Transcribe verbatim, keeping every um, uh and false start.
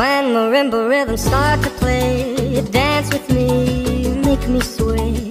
When marimba rhythms start to play, dance with me, make me sway.